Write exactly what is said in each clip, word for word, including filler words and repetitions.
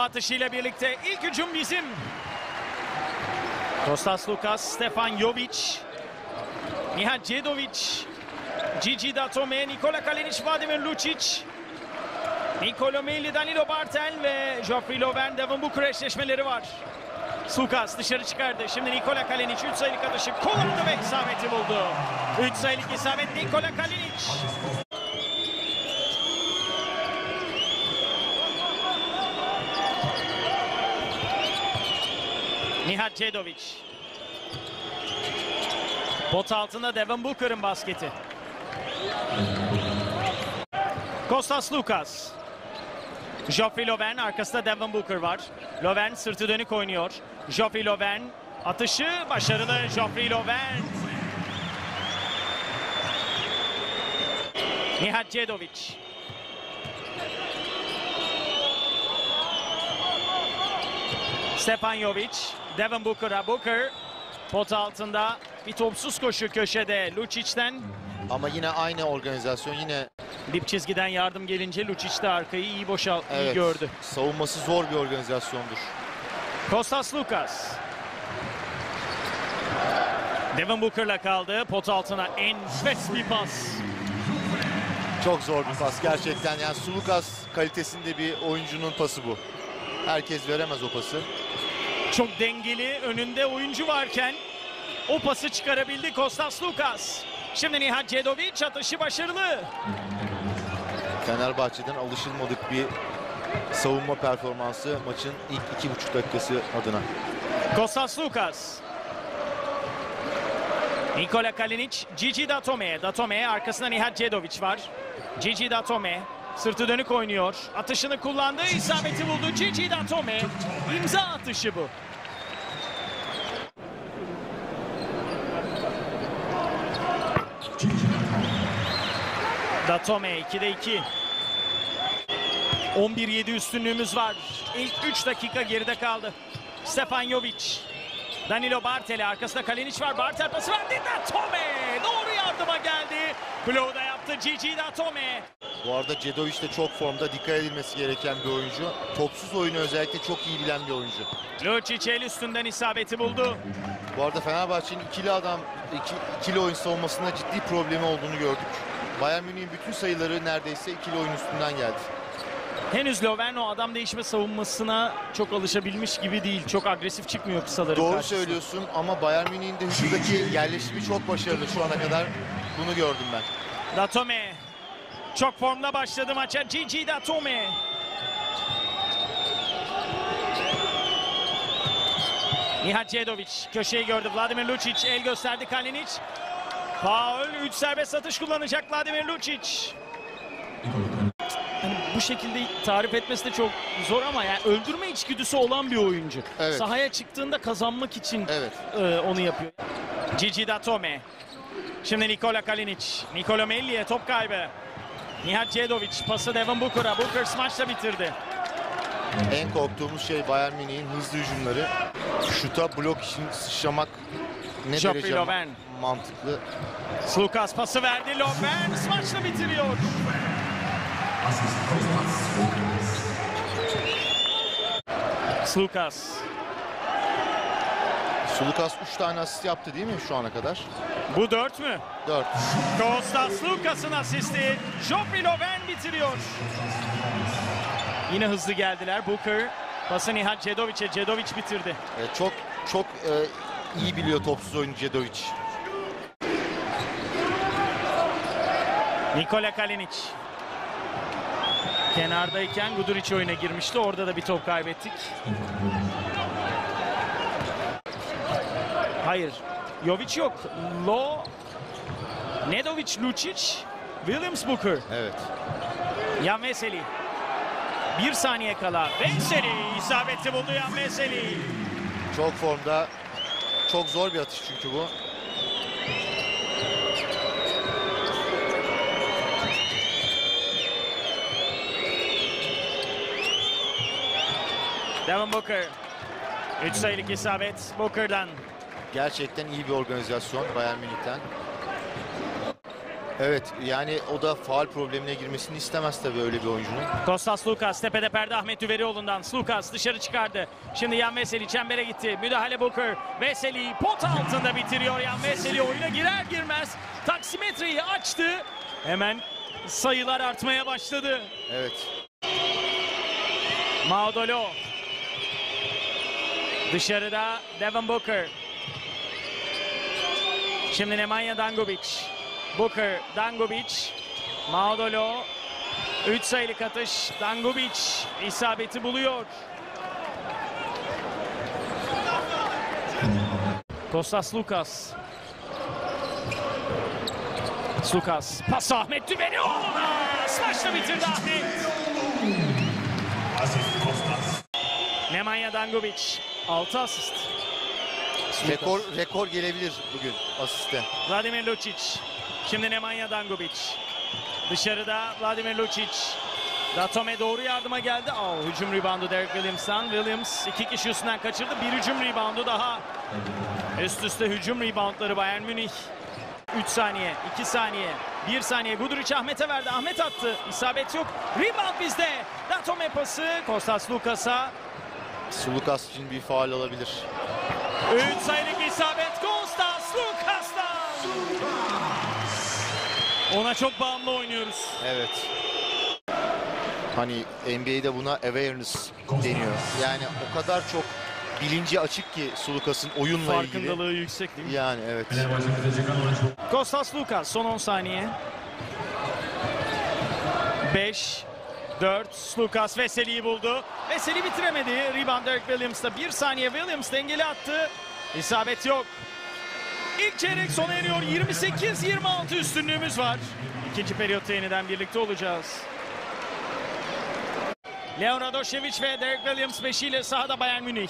atışıyla birlikte ilk hücum bizim. Kostas Lukas, Stefan Jovic, Nihadjedovic, Gigi Datome, Nikola Kalinic, Vladimir Lucic, Nicolo Melli, Danilo Bartel ve Geoffrey Lauvergne, Devin Booker eşleşmeleri var. Lukas dışarı çıkardı. Şimdi Nikola Kalinic üç sayılık atışı kullandı ve isabeti buldu. üç sayılık isabet Nikola Kalinic. Nihadjedovic. Pot altında Devin Booker'ın basketi. Kostas Lukas. Geoffrey Lauvergne, arkasında Devin Booker var. Lauvergne sırtı dönük oynuyor. Geoffrey Lauvergne atışı başarılı. Geoffrey Lauvergne. Nihadjedovic. Stefan Jovic, Devin Booker'a. Booker pot altında bir topsuz koşu köşede Lucic'ten. Ama yine aynı organizasyon, yine Dip çizgiden yardım gelince Lucic de arkayı iyi boşal, evet, iyi gördü. savunması zor bir organizasyondur. Kostas Lukas. Devin Booker'la kaldı. Pot altına enfes bir pas. Çok zor bir pas gerçekten. Yani Sulukas kalitesinde bir oyuncunun pası bu. Herkes veremez o pası. Çok dengeli, önünde oyuncu varken o pası çıkarabildi Kostas Lukas. Şimdi Nihadjedovic atışı başarılı. Fenerbahçe'den alışılmadık bir savunma performansı maçın ilk iki buçuk dakikası adına. Kostas Lukas. Nikola Kalinic, Gigi Datome. Datome arkasında Nihadjedovic var. Gigi Datome sırtı dönük oynuyor. Atışını kullandı, isabeti buldu Gigi Datome. İmza atışı bu. Datome ikide iki. on bir yedi üstünlüğümüz var. İlk üç dakika geride kaldı. Stefan Jovic. Danilo Bartel'e, arkasında Kalinic var. Bartel pası verdi. Datome doğru yardıma geldi. Bloğu da yaptı Gigi Datome. Bu arada Djedovic de çok formda, dikkat edilmesi gereken bir oyuncu. Topsuz oyunu özellikle çok iyi bilen bir oyuncu. Lucic el üstünden isabeti buldu. Bu arada Fenerbahçe'nin ikili adam, iki, ikili oyun savunmasında ciddi problemi olduğunu gördük. Bayern Münih'in bütün sayıları neredeyse ikili oyun üstünden geldi. Henüz Lauvergne o adam değişme savunmasına çok alışabilmiş gibi değil. Çok agresif çıkmıyor kısaların Doğru karşısında. söylüyorsun ama Bayern Münih'in de hücumdaki yerleşimi çok başarılı şu ana kadar. Bunu gördüm ben. Datome çok formda başladı maça. Gigi Datome. Nihadjedovic köşeyi gördü. Vladimir Lucic el gösterdi Kalinic. Faul, üç serbest atış kullanacak Vladimir Lucic. Yani bu şekilde tarif etmesi de çok zor ama yani öldürme içgüdüsü olan bir oyuncu. Evet. Sahaya çıktığında kazanmak için Evet. e, onu yapıyor. Gigi Datome. Şimdi Nikola Kalinic. Nicolo Melli'ye top kaybı. Nihadjedovic pası Devin Booker'a. Booker smaçla bitirdi. En korktuğumuz şey Bayern Münih'in hızlı hücumları. Şuta blok için sıçramak ne Geoffrey derece Lauvergne. mantıklı. Lukas pası verdi. Lauvergne smaçla bitiriyor. Lukas. Sulukas üç tane asist yaptı değil mi şu ana kadar? Bu dört mü? dört. Kostas Lukas'ın asisti. Geoffrey Lauvergne bitiriyor. Yine hızlı geldiler. Booker pası Nihadjedovic'e. Djedovic bitirdi. E, çok çok e, iyi biliyor topsuz oyunu Djedovic. Nikola Kalinic. Kenardayken Guduric oyuna girmişti. Orada da bir top kaybettik. Hayır. Jovic yok. Lo, Nedovic, Lucic, Williams, Booker. Evet. Jan Veseli. Bir saniye kala. Veseli isabeti buldu Jan Veseli. Çok formda. Çok zor bir atış çünkü bu. Devin Booker. üç sayılık isabet Booker'dan. Gerçekten iyi bir organizasyon Bayern Münih'ten. Evet, yani o da faul problemine girmesini istemez tabii öyle bir oyuncunun. Kostas Lukas tepede perde Ahmet Düverioğlu'ndan. Lukas dışarı çıkardı. Şimdi Yan Veseli çembere gitti. Müdahale Booker. Veseli pot altında bitiriyor. Yan Veseli oyuna girer girmez taksimetreyi açtı. Hemen sayılar artmaya başladı. Evet. Maudolo. Dışarıda Devin Booker. Şimdi Nemanja Dangubic. Booker, Dangubic. Maudolo. üç sayılık atış. Dangubic isabeti buluyor. Kostas Lukas. Lukas. Pas Ahmet Düverioğlu'na. Smaçla bitirdi Ahmet. Nemanja Dangubic. altı asist. Rekor, rekor gelebilir bugün asiste. Vladimir Lucic. Şimdi Nemanja Dangubic. Dışarıda Vladimir Lucic. Datome doğru yardıma geldi. Oh, hücum reboundu Derek Williams'tan. Williams iki kişi üstünden kaçırdı. Bir hücum reboundu daha. Üst üste hücum reboundları Bayern Münih. üç saniye, iki saniye, bir saniye. Guduric Ahmet'e verdi. Ahmet attı. İsabet yok. Rebound bizde. Datome pası Kostas Lukas'a. Lukas için bir faul olabilir. üç sayılık isabet Kostas Lukas'tan. Ona çok bağımlı oynuyoruz. Evet. Hani N B A'de buna awareness deniyor. Yani o kadar çok bilinci açık ki Sulukas'ın oyunla ilgili. Farkındalığı yüksek değil mi? Yani evet. Kostas Lukas son on saniye. beş, dört, Lukas Veseli'yi buldu. Veseli bitiremedi. Rebound Derek Williams'ta bir saniye. Williams dengeli attı. İsabet yok. İlk çeyrek sona eriyor. yirmi sekiz yirmi altı üstünlüğümüz var. İkinci periyotta yeniden birlikte olacağız. Leon Radošević ve Derek Williams beşiyle sahada Bayern Münih.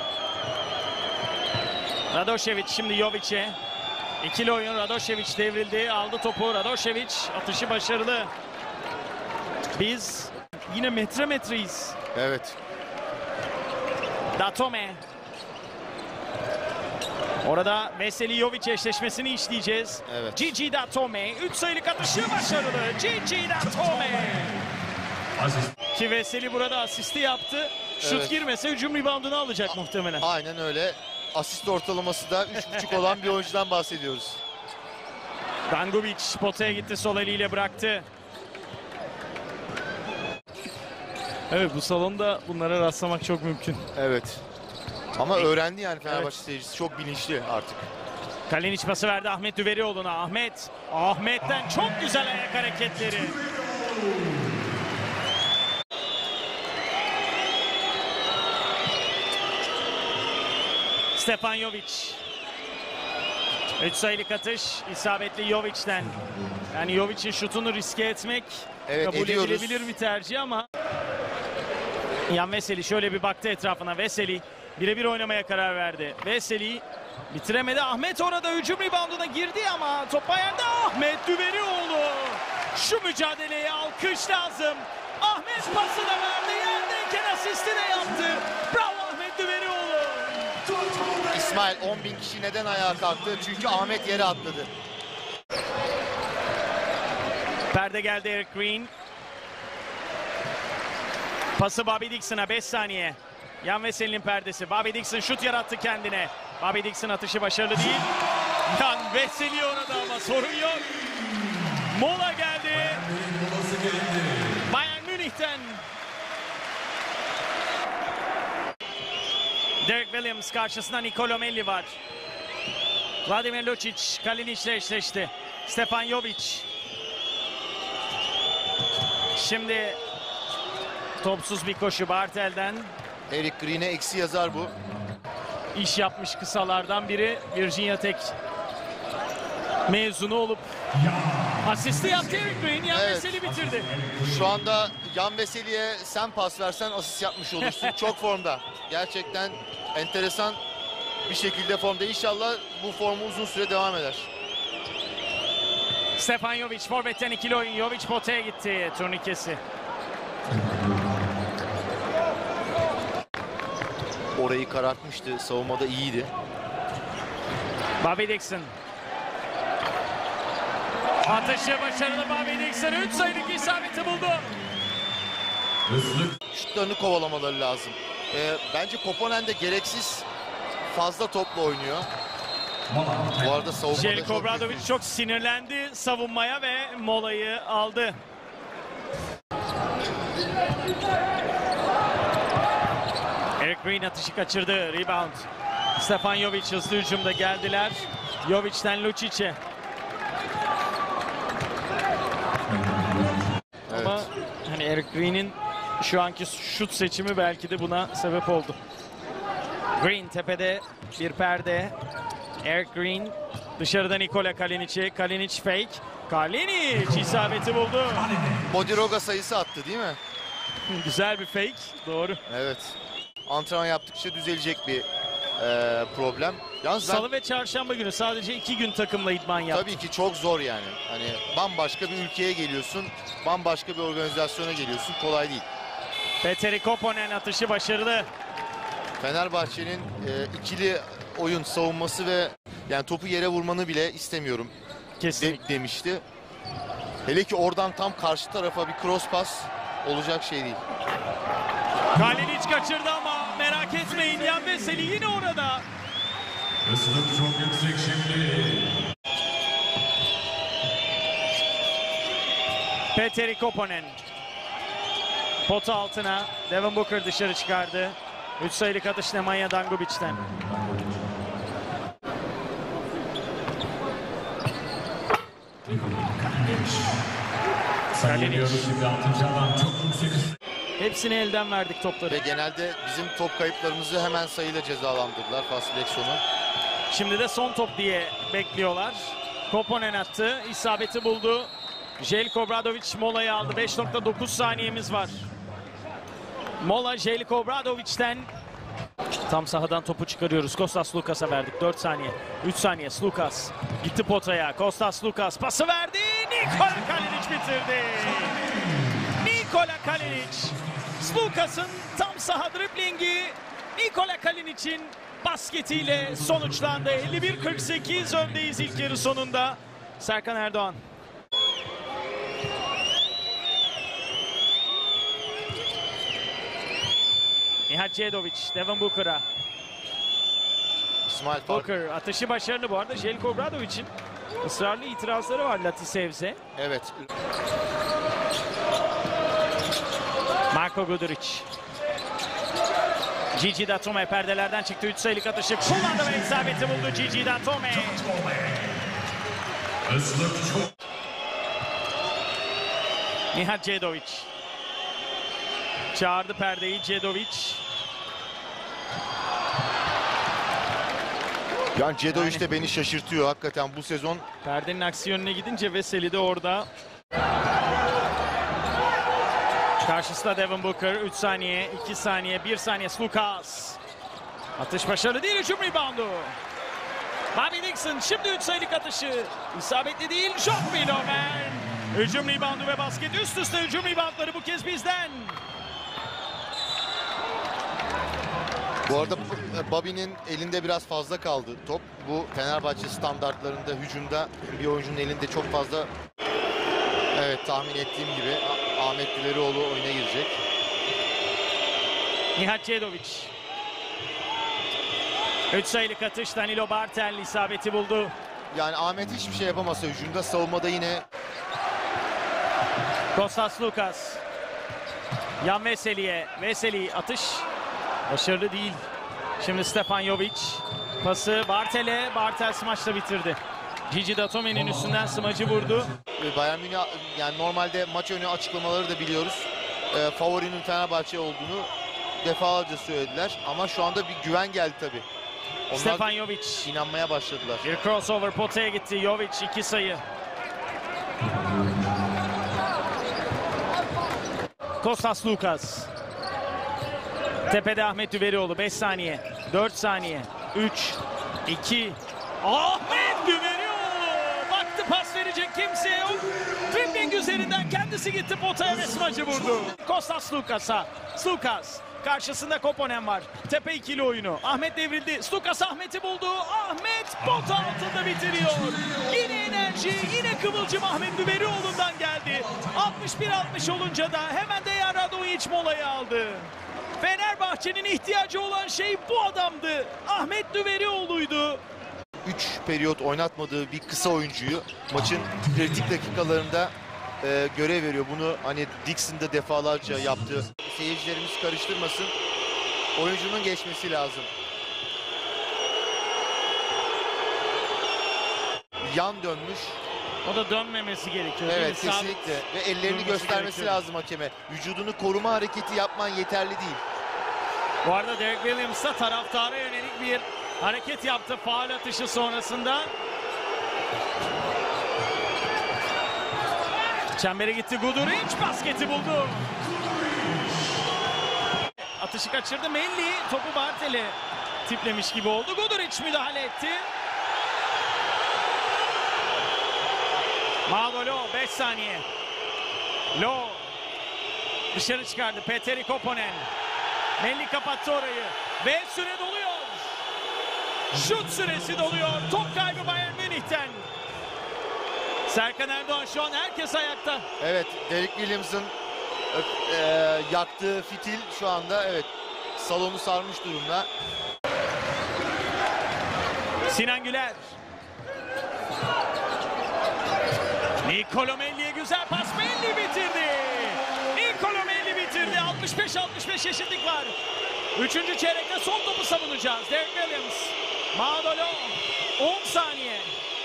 Radošević şimdi Jovic'e. İkili oyun. Radošević devrildi. Aldı topu. Radošević atışı başarılı. Biz yine metre metreyiz. Evet. Datome. Orada Veseli Jovic eşleşmesini işleyeceğiz. Evet. Gigi Datome. üç sayılık atışı başarılı. Gigi Datome. Ki Veseli burada asisti yaptı. Şut Evet. girmese hücum reboundunu alacak muhtemelen. Aynen öyle. Asist ortalaması da üç buçuk olan bir oyuncudan bahsediyoruz. Dangubic potaya gitti. Sol eliyle bıraktı. Evet, bu salonda bunlara rastlamak çok mümkün. Evet. Ama öğrendi yani Fenerbahçe Evet. seyircisi. Çok bilinçli artık. Kalinic pası verdi Ahmet Düverioğlu'na. Ahmet. Ahmet'ten çok güzel ayak hareketleri. Stefan Jovic. üç sayılık atış isabetli Jovic'ten. Yani Jovic'in şutunu riske etmek Evet, kabul ediyoruz. edilebilir bir tercih ama Yan Veseli şöyle bir baktı etrafına. Veseli birebir oynamaya karar verdi. Veseli bitiremedi. Ahmet orada hücum rebounduna girdi ama top ayağında. Ahmet Düverioğlu. Şu mücadeleye alkış lazım. Ahmet pası da verdi. Yerdeyken asisti de yaptı. Bravo Ahmet Düverioğlu. İsmail on bin kişi neden ayağa kalktı? Çünkü Ahmet yere atladı. Perde geldi Eric Green. Pası Bobby Dixon'a beş saniye. Yan Veseli'nin perdesi. Bobby Dixon şut yarattı kendine. Bobby Dixon atışı başarılı değil. Yan Veseli orada ama sorun yok. Mola geldi. Bayern Münih'ten. Derek Williams karşısında Nicolo Melli var. Vladimir Lucic Kalinic'le eşleşti. Stefan Jovic. Şimdi topsuz bir koşu Bartel'den. Eric Green'e eksi yazar bu. İş yapmış kısalardan biri. Virginia Tech mezunu olup asisti yaptı Eric Green. Yan Evet. Veseli bitirdi. Şu anda Yan Veseli'ye sen pas versen asist yapmış olursun. Çok formda. Gerçekten enteresan bir şekilde formda. İnşallah bu formu uzun süre devam eder. Stefan Jovic forvetten ikili oyun. Jovic potaya gitti turnikesi. Orayı karartmıştı. Savunmada iyiydi. Bobby Dixon. Atışı başarılı Bobby Dixon. üç sayılık isabeti buldu. Şutlarını kovalamaları lazım. Ee, bence Koponen de gereksiz fazla topla oynuyor. Bu arada savunmada Jelko çok Obradovic büyük bir- çok sinirlendi savunmaya ve molayı aldı. Eric Green atışı kaçırdı. Rebound. Stefan Jovic hızlı hücumda geldiler. Jovic'ten Lucic'e. Evet. Ama hani Eric Green'in şu anki şut seçimi belki de buna sebep oldu. Green tepede bir perde. Eric Green dışarıda Nikola Kalinic'e. Kalinic fake. Kalinic isabeti buldu. Bodiroga sayısı attı değil mi? Güzel bir fake. Doğru. Evet. Antrenman yaptıkça düzelecek bir e, problem. Yalnız ben, Salı ve çarşamba günü sadece iki gün takımla idman yaptı. tabii ki çok zor yani. Hani bambaşka bir ülkeye geliyorsun, bambaşka bir organizasyona geliyorsun. Kolay değil. Petteri Koponen atışı başarılı. Fenerbahçe'nin e, ikili oyun savunması ve yani topu yere vurmanı bile istemiyorum Kesinlikle. de, demişti. Hele ki oradan tam karşı tarafa bir cross pas olacak şey değil. Kalinic kaçırdı ama merak etmeyin, Yan Veseli yine orada. Islık çok yüksek şimdi. Petteri Koponen. Pota altına. Devin Booker dışarı çıkardı. üç sayılık atış Nemanja Dangubic'ten. Sayılıyoruz şimdi altıncı adam çok yüksek. Hepsini elden verdik Ve topları. genelde bizim top kayıplarımızı hemen sayıyla cezalandırdılar fast break sonu. Şimdi de son top diye bekliyorlar. Koponen attı. İsabeti buldu. Jelko Obradovic molayı aldı. beş nokta dokuz saniyemiz var. Mola Jelko Obradovic'ten. Tam sahadan topu çıkarıyoruz. Kostas Lukas'a verdik. dört saniye. üç saniye. Lukas gitti potaya. Kostas Lukas pası verdi. Nikola Kalinic bitirdi. Nikola Kalinic. Lukas'ın tam saha driblingi Nikola Kalinic'in basketiyle sonuçlandı. elli bir kırk sekiz öndeyiz ilk yarı sonunda. Serkan Erdoğan. Nihat Cedovic, Devin Booker'a. İsmail Fark. Booker atışı başarılı bu arada. Jelko Obradovic'in ısrarlı itirazları var Latisevs'e. Evet. Marko Guduric. Gigi Datome perdelerden çıktı. üç sayılık atışı kullandı ve isabeti buldu Gigi Datome. Islık çok. Nihat Cedovic. Çağırdı perdeyi Cedovic. Yani Cedovic de beni şaşırtıyor hakikaten bu sezon. Perdenin aksi yönüne gidince Veseli de orada. Karşısında Devin Booker. üç saniye, iki saniye, bir saniye. Lukas. Atış başarılı değil. Hücum reboundu. Bobby Dixon şimdi üç sayılık atışı. İsabetli değil. Joffrey Loven. Hücum reboundu ve basket. Üst üste hücum reboundları bu kez bizden. Bu arada Bobby'nin elinde biraz fazla kaldı top. Bu Fenerbahçe standartlarında hücumda bir oyuncunun elinde çok fazla, evet tahmin ettiğim gibi Ahmet Gülerioğlu oyuna girecek. Nihat Cedovic. üç sayılık atış Danilo Bartel isabeti buldu. Yani Ahmet hiçbir şey yapamasa hücumda, savunmada yine Kostas Lukas. Yan Veseli'ye. Veseli atış başarılı değil. Şimdi Stefan Jovic. Pası Bartel'e. Bartel smaçla bitirdi. Gigi Datome'nin üstünden smacı vurdu. Bayern Münih, yani normalde maç önü açıklamaları da biliyoruz. E, favorinin Fenerbahçe olduğunu defalarca söylediler. Ama şu anda bir güven geldi tabii. Onlar Stefan Jovic. inanmaya başladılar. Bir crossover potaya gitti. Jovic iki sayı. Kostas Lukas. Tepede Ahmet Düverioğlu. beş saniye. dört saniye. üç, iki. Ahmet Düverioğlu. Baktı pas verecek kimse yok. Dribbling üzerinden kendisi gitti potaya ve smacı vurdu. Kostas Lukas'a. Lukas. Karşısında Koponen var. Tepe ikili oyunu. Ahmet devrildi. Stukas Ahmet'i buldu. Ahmet pota altında bitiriyor. Yine enerji, yine kıvılcım Ahmet Düverioğlu'ndan geldi. altmış bir altmış olunca da hemen de Radović molayı aldı. Fenerbahçe'nin ihtiyacı olan şey bu adamdı. Ahmet Düverioğlu'ydu. üç periyot oynatmadığı bir kısa oyuncuyu maçın kritik dakikalarında e, görev veriyor. Bunu hani Dixon'da defalarca yaptı. Seyircilerimiz karıştırmasın. Oyuncunun geçmesi lazım. Yan dönmüş. O da dönmemesi gerekiyor. Evet, değil mi? kesinlikle. Ve ellerini durması göstermesi gerekiyor. lazım hakeme. Vücudunu koruma hareketi yapman yeterli değil. Bu arada Derek Williams da taraftara yönelik bir hareket yaptı faul atışı sonrasında. Çembere gitti Gudurić, basketi buldu. Atışı kaçırdı Melli, topu Bartel'e tiplemiş gibi oldu. Gudurić müdahale etti. Madolo beş saniye. Lo dışarı çıkardı. Petteri Koponen. Melli kapattı orayı. Ve süre doluyor. Şut süresi doluyor. Top kaybı Bayern Münih'ten. Serkan Erdoğan şu an herkes ayakta. Evet, Derek Williams'ın e, e, yaktığı fitil şu anda evet salonu sarmış durumda. Sinan Güler. Nicolo Melli'ye güzel pas. Melli bitirdi. Nicolo Melli bitirdi. altmış beş altmış beş eşitlik var. Üçüncü çeyrekte son topu savunacağız. Derek Williams. Madolo. on saniye.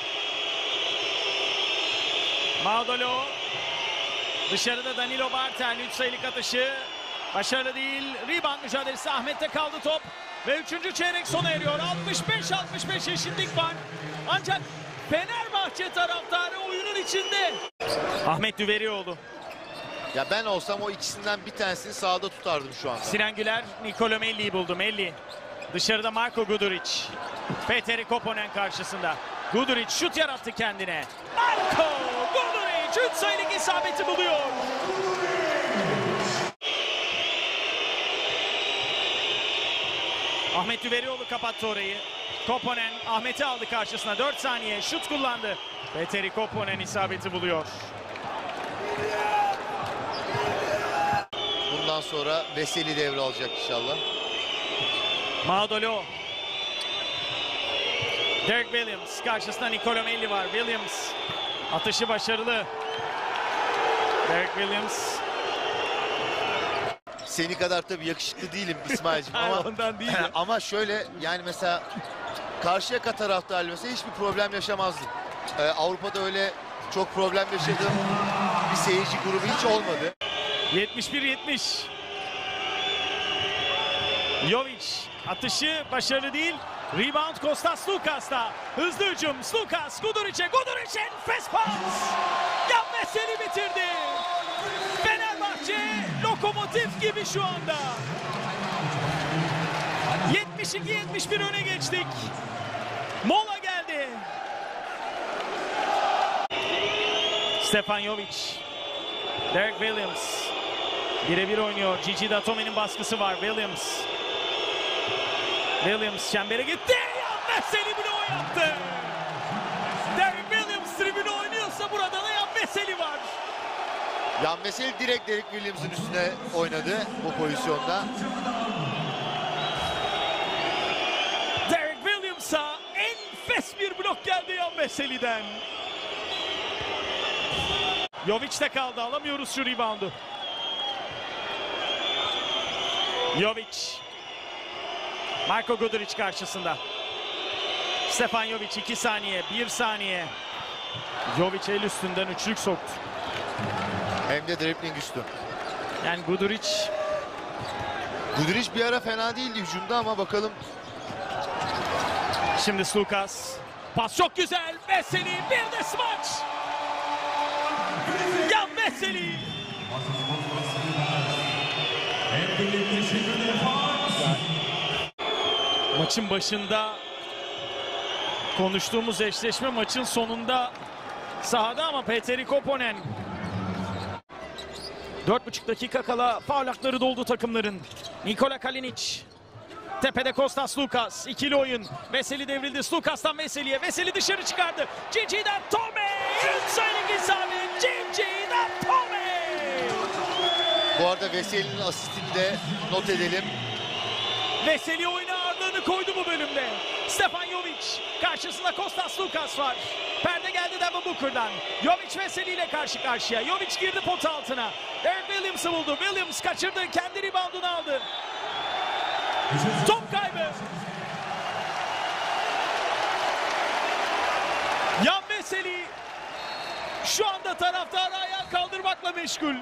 Madolo. Dışarıda Danilo Bartel. üç sayılık atışı. Başarılı değil. Rebound mücadelesi. Ahmet'te kaldı top. Ve üçüncü çeyrek sona eriyor. altmış beş altmış beş eşitlik var. Ancak Fenerbahçe taraftarı oyunun içinde. Ahmet Düverioğlu. Ya ben olsam o ikisinden bir tanesini sahada tutardım şu anda. Sinan Güler Nicolo Melli'yi buldu. Melli. Dışarıda Marko Gudurić. Petteri Koponen karşısında. Gudurić şut yarattı kendine. Marko Gudurić üç sayılık isabeti buluyor. Ahmet Düverioğlu kapattı orayı. Koponen Ahmet'i aldı karşısına. dört saniye şut kullandı. Petteri Koponen isabeti buluyor. Bundan sonra Veseli devralacak inşallah. Madolo. Derek Williams karşısında Nicolo Melli var. Williams atışı başarılı. Derek Williams. Seni kadar tabii yakışıklı değilim İsmail'cim ama Ondan değil de. ama şöyle yani mesela Karşıyaka taraftarı mesela hiçbir problem yaşamazdım. Ee, Avrupa'da öyle çok problem yaşadığım bir seyirci grubu hiç olmadı. yetmiş bir yetmiş. Jovic atışı başarılı değil. Rebound Kostas Lukas'ta. Hızlı hücum. Lukas Guduric'e. Guduric enfes pas. Yan Veseli bitirdi. Fenerbahçe lokomotif gibi şu anda. yetmiş iki yetmiş bir öne geçtik. Mola geldi. Stefan Jovic. Derek Williams. Birebir oynuyor. Gigi Datome'nin baskısı var. Williams. Williams çembere gitti. Yan Veseli bloğu yaptı. Derek Williams tribüne oynuyorsa burada da Yan Veseli var. Yan Veseli direkt Derek Williams'ın üstüne oynadı bu pozisyonda. Derek Williams'a enfes bir blok geldi Yan Veseli'den. Jovic de kaldı. Alamıyoruz şu reboundu. Jovic. Marko Guduric karşısında. Stefan Jovic iki saniye, bir saniye. Jovic el üstünden üçlük soktu. Hem de dribbling üstü. Yani Guduric. Guduric bir ara fena değildi hücumda ama bakalım. Şimdi Lukas. Pas çok güzel. Veseli bir de smaç. Yan Veseli. Maçın başında konuştuğumuz eşleşme maçın sonunda sahada ama Petteri Koponen. Dört buçuk dakika kala faul hakları doldu takımların. Nikola Kalinic. Tepede Kostas Lukas. İkili oyun. Veseli devrildi. Lukas'tan Veseli'ye. Veseli dışarı çıkardı. Gigi Datome. üç sayılık isabet. Gigi Datome. Bu arada Veseli'nin asistini de not edelim. Veseli oyuna ağırlığını koydu bu bölümde. Stefan Jovic. Karşısında Kostas Lukas var. Perde geldi Devin Booker'dan. Jovic Veseli ile karşı karşıya. Jovic girdi pot altına. Eric Williams'ı buldu. Williams kaçırdı. Kendi reboundunu aldı. Top kaybı. Yan Veseli şu anda taraftarı ayağa kaldırmakla meşgul.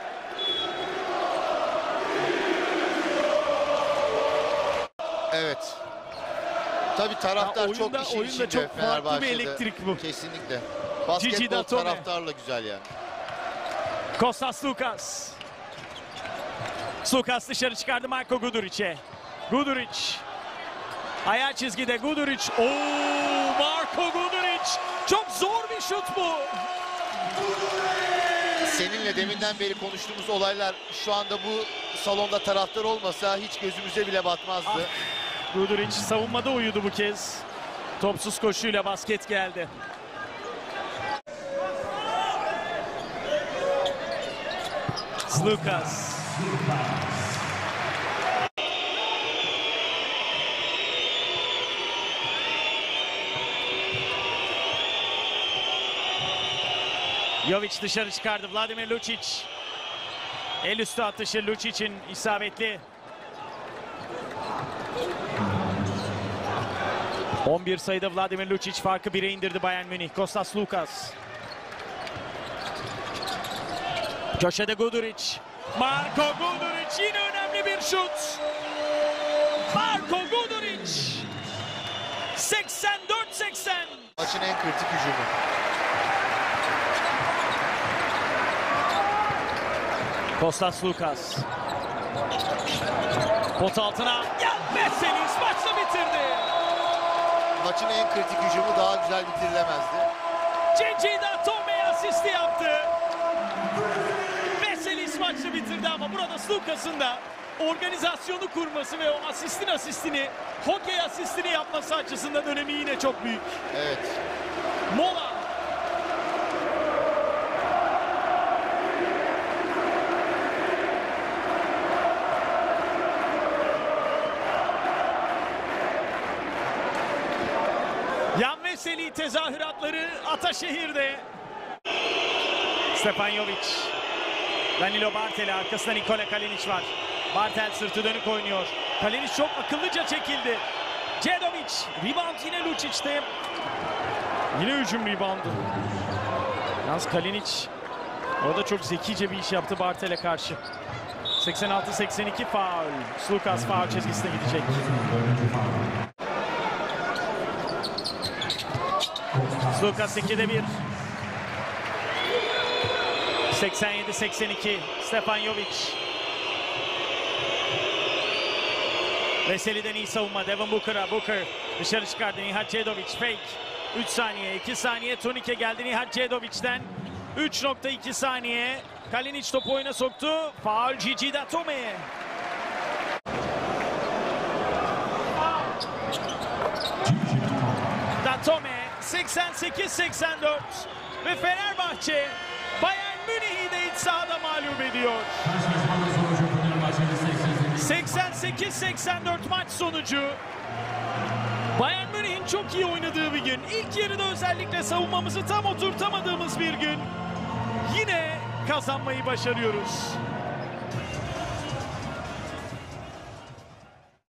Evet. Tabii taraftar Ya oyunda- çok işin oyunda içinde çok farklı bir Fenerbahçe'de. elektrik bu. Kesinlikle. Gigi Basketbol Datome. taraftarla güzel yani. Kostas Lukas. Lukas dışarı çıkardı Marko Guduric'e. Guduric. Ayağı çizgide Guduric. Oo, Marko Guduric. Çok zor bir şut bu. Seninle deminden beri konuştuğumuz olaylar şu anda bu salonda taraftar olmasa hiç gözümüze bile batmazdı. Ah. Guduric savunmada uyudu bu kez. Topsuz koşuyla basket geldi. Lukas. Jovic dışarı çıkardı. Vladimir Lucic. El üstü atışı Lucic'in isabetli. on bir sayıda Vladimir Lucic farkı bire indirdi Bayern Münih. Kostas Lukas. Köşede Guduric. Marko Guduric yine önemli bir şut. Marko Guduric. seksen dört seksen. Maçın en kritik hücumu. Kostas Lukas. Pot altına. Ya Veselis maçla bitirdi. Maçın en kritik hücumu daha güzel bitirilemezdi. Gigi Datome asisti yaptı. Veselis maçla bitirdi ama burada Lukas'ın da organizasyonu kurması ve o asistin asistini, hokey asistini yapması açısından önemi yine çok büyük. Evet. Mola. Yan Veseli tezahüratları Ataşehir'de. Stefan Jovic. Danilo Bartel'e arkasında Nikola Kalinic var. Bartel sırtı dönük oynuyor. Kalinic çok akıllıca çekildi. Cedovic. Rebound yine Lucic'te. Yine hücum reboundu. Yalnız Kalinic orada çok zekice bir iş yaptı Bartel'e karşı. seksen altı seksen iki faul. Lukas faul çizgisine gidecek. Lukas ikide bir. seksen yedi seksen iki. Stefan Jovic. Veseli'den iyi savunma. Devin Booker'a. Booker dışarı çıkardı. Nihat Cedovic fake. üç saniye. iki saniye. Turnike geldi Nihat Cedovic'den. üç nokta iki saniye. Kalinic topu oyuna soktu. Faul Gigi Datome'ye. Datome seksen sekiz seksen dört ve Fenerbahçe Bayern Münih'i de iç sahada mağlup ediyor. seksen sekiz seksen dört maç sonucu. Bayern Münih'in çok iyi oynadığı bir gün. İlk yarıda özellikle savunmamızı tam oturtamadığımız bir gün. Yine kazanmayı başarıyoruz.